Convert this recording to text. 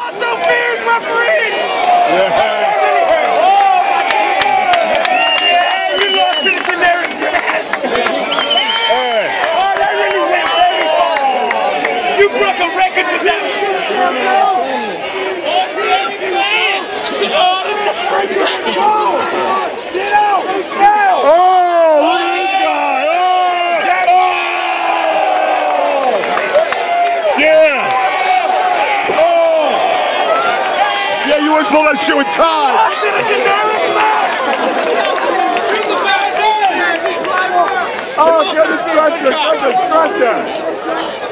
Also fears referee! Yeah. Yeah, you lost to the generic grass! Hey. Oh, that really went very far! You broke a record with that! Get out! Oh, look at this guy! Oh! Yeah! Oh! Yeah, you wouldn't pull that shit with Todd! Oh, get the stretcher!